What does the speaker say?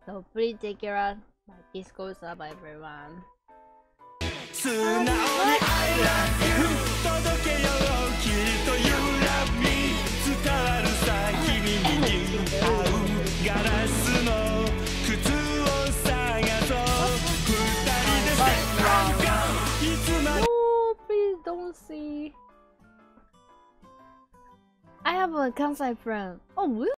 So please take care of my kiss goes up, everyone. 素直に I love you 届けようきっと揺らみ伝わるさ君に合うガラスの靴を探そう二人で Step and Go いつまで Oh, please don't see. I have a Kansai friend. Oh, really?